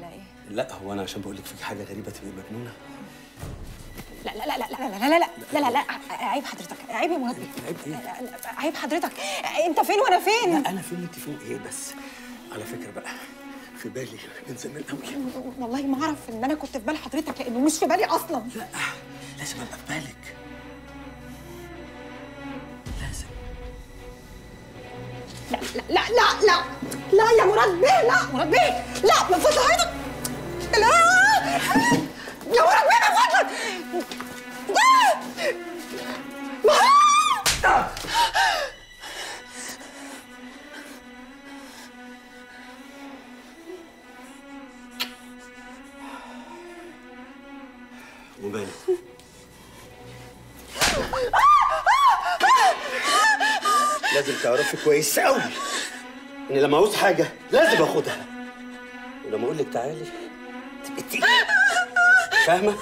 ولا ايه؟ لا هو انا عشان بقول لك فيك حاجه غريبه تبقي مجنونه. لا لا لا لا لا لا لا لا لا لا لا عيب حضرتك، عيب يا مراد بيه. عيب ايه؟ عيب حضرتك، انت فين وانا فين؟ لا انا فين وانت فين ايه بس؟ على فكره بقى في بالي من زمان قوي. والله ما اعرف ان انا كنت في بال حضرتك لانه مش في بالي اصلا. لا لازم ابقى في بالك، لازم. لا لا لا لا لا يا مراد بيه، لا مراد بيه، لا من فضل حضرتك، لا يا مراد بيه من فضلك، وماله؟ لازم تعرفي كويس قوي ان لما عاوز حاجه لازم اخدها، ولما اقول لك تعالي تبقي تيجي، فاهمه؟